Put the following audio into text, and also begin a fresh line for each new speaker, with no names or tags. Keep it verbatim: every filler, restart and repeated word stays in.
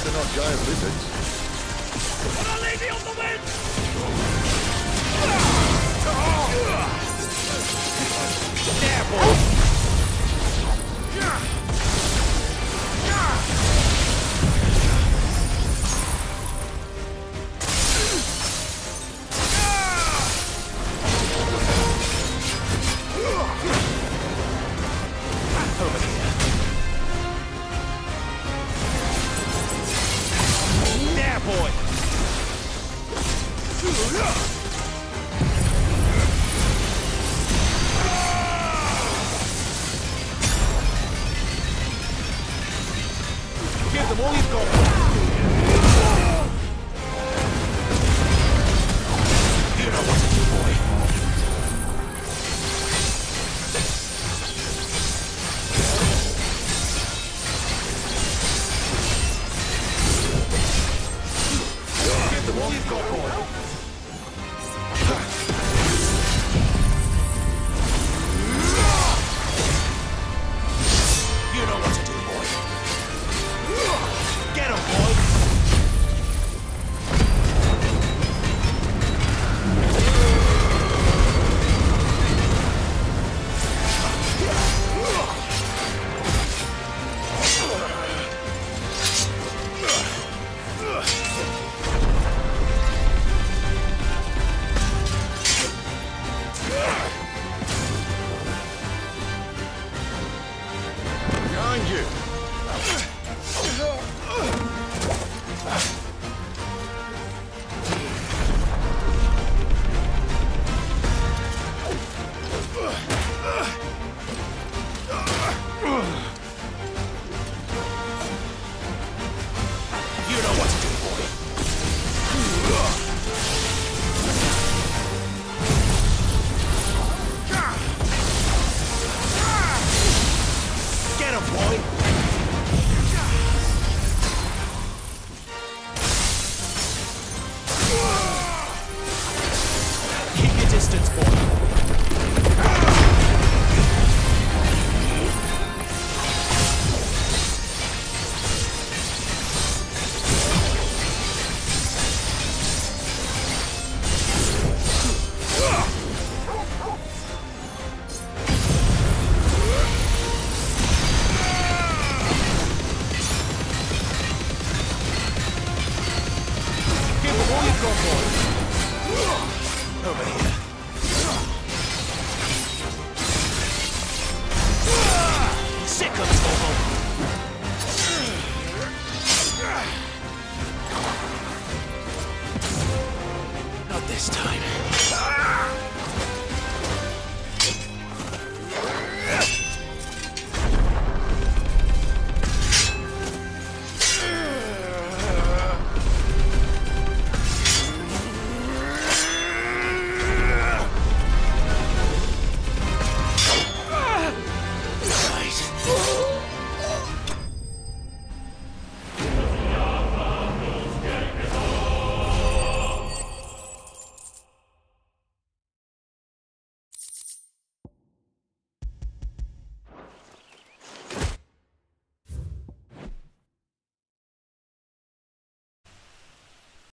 they're not giant lizards.
What a lady on the wind! There, boy! Over here. There, boy! Give them all you've got. You know what to do, boy. Give them all you've got, boy. You know what to do, boy. Get him, boy!
Behind you.
You know what to do, boy. Get him, boy. Keep your distance, boy.